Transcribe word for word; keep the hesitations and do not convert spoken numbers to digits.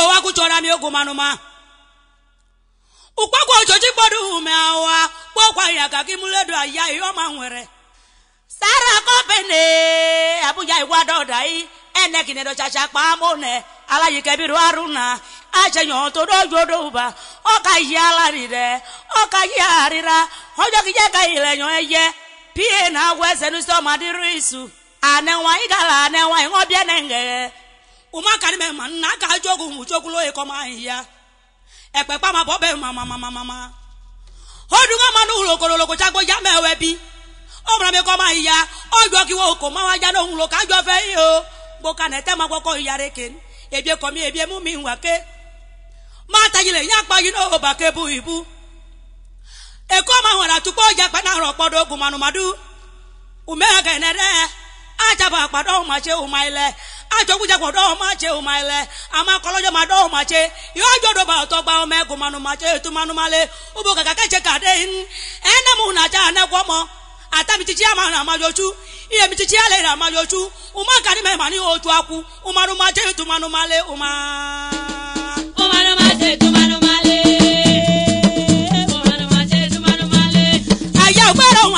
wa ku chora mi ogumanuma ukpako ojoji gbodu me awa pokwa ya ka ki muledo aya yo ma nwere sara ko bene abuja iwa dodai ene kinedo chacha pa mone alayi kebiru aruna ajeyan to dojodo ba o ka ya larire o ka ya rira ojo ki je ka ileyan eye pie na wese nu so madiru isu anenwa igala anenwa ngo bia nenge uma kari me man na ka jogu mu jogulo e ko ma ya epe pa ma bobe mama mama mama odunga manu lo ko lo ko chagbo ya mewe bi o mra me ko ma ya ojo ki wo ko ma wa ja no lo ka jo fe yi o bo ka ne te ma ko ya reken ebi ko mi ebi mu mi wa ke ma ta yile ya pa yi no ba ke bu ibu e ko ma won atupo ja pa na ro podo ogun manu madu ume ga ne re aja ba pa do ma che o ma ile ajo ku ja ko do ma che o ma ile ama kolojo ma do ma che yo jo do ba to gba o me gun manu ma che tu manu male ubo ka ka che ka de ena mu na ja na gwo mo atami ti ama na ma joju iye mi ti ti ale na ma joju uma ka ni me ma ni oju aku umanu ma che tu manu male uma umanu ma che tu manu male umanu ma che tu manu male aya gbara